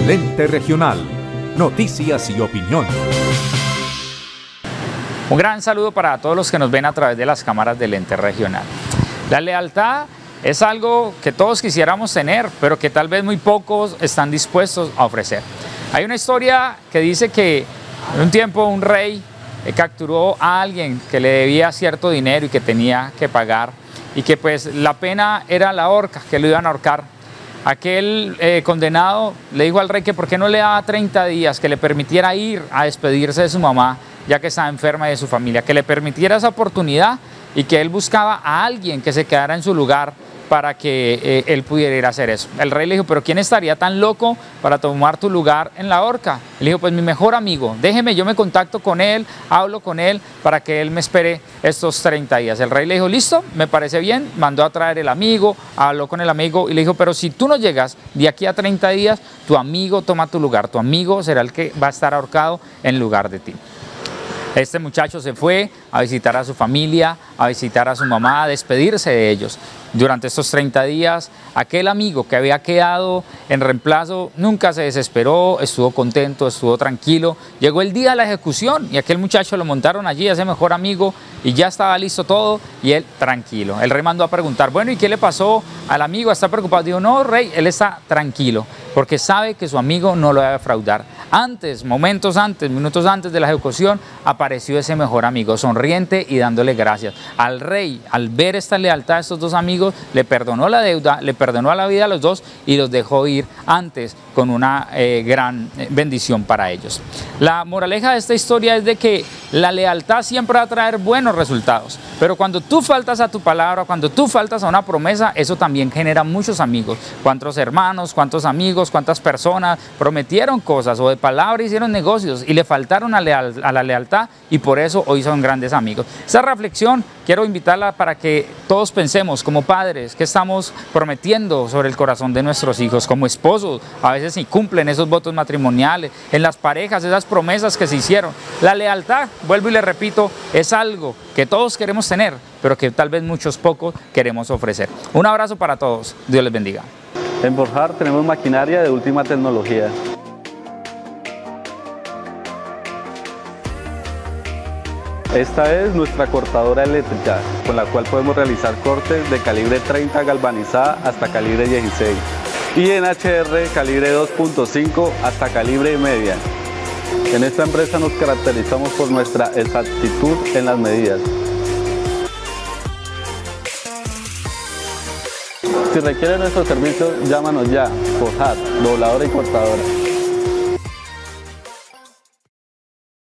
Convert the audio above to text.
Lente Regional. Noticias y opinión. Un gran saludo para todos los que nos ven a través de las cámaras de Lente Regional. La lealtad es algo que todos quisiéramos tener, pero que tal vez muy pocos están dispuestos a ofrecer. Hay una historia que dice que en un tiempo un rey capturó a alguien que le debía cierto dinero y que tenía que pagar, y que pues la pena era la horca, que lo iban a ahorcar. Aquel condenado le dijo al rey que por qué no le daba 30 días, que le permitiera ir a despedirse de su mamá, ya que estaba enferma, y de su familia, que le permitiera esa oportunidad, y que él buscaba a alguien que se quedara en su lugar para que él pudiera ir a hacer eso. El rey le dijo, pero ¿quién estaría tan loco para tomar tu lugar en la horca? Él dijo, pues mi mejor amigo, déjeme, yo me contacto con él, hablo con él para que él me espere estos 30 días. El rey le dijo, listo, me parece bien, mandó a traer el amigo, habló con el amigo y le dijo, pero si tú no llegas de aquí a 30 días, tu amigo toma tu lugar, tu amigo será el que va a estar ahorcado en lugar de ti. Este muchacho se fue a visitar a su familia, a visitar a su mamá, a despedirse de ellos. Durante estos 30 días, aquel amigo que había quedado en reemplazo nunca se desesperó, estuvo contento, estuvo tranquilo. Llegó el día de la ejecución y aquel muchacho lo montaron allí, a ese mejor amigo, y ya estaba listo todo y él tranquilo. El rey mandó a preguntar, bueno, ¿y qué le pasó al amigo? ¿Está preocupado? Dijo, no, rey, él está tranquilo porque sabe que su amigo no lo va a defraudar. Antes, momentos antes, minutos antes de la ejecución, apareció ese mejor amigo, sonriente y dándole gracias. Al rey, al ver esta lealtad de estos dos amigos, le perdonó la deuda, le perdonó la vida a los dos y los dejó ir antes con una gran bendición para ellos. La moraleja de esta historia es de que la lealtad siempre va a traer buenos resultados, pero cuando tú faltas a tu palabra, cuando tú faltas a una promesa, eso también genera muchos amigos. ¿Cuántos hermanos, cuántos amigos, cuántas personas prometieron cosas o de palabra hicieron negocios y le faltaron a la lealtad y por eso hoy son grandes amigos? Esa reflexión quiero invitarla para que todos pensemos como padres, ¿qué estamos prometiendo sobre el corazón de nuestros hijos? Como esposos, a veces ni cumplen esos votos matrimoniales, en las parejas, esas promesas que se hicieron. La lealtad, vuelvo y le repito, es algo que todos queremos tener, pero que tal vez muchos pocos queremos ofrecer. Un abrazo para todos, Dios les bendiga. En Forjar tenemos maquinaria de última tecnología. Esta es nuestra cortadora eléctrica, con la cual podemos realizar cortes de calibre 30 galvanizada hasta calibre 16 y en HR calibre 2.5 hasta calibre media. En esta empresa nos caracterizamos por nuestra exactitud en las medidas. Si requiere nuestro servicio, llámanos ya. Forjar, dobladora y cortadora.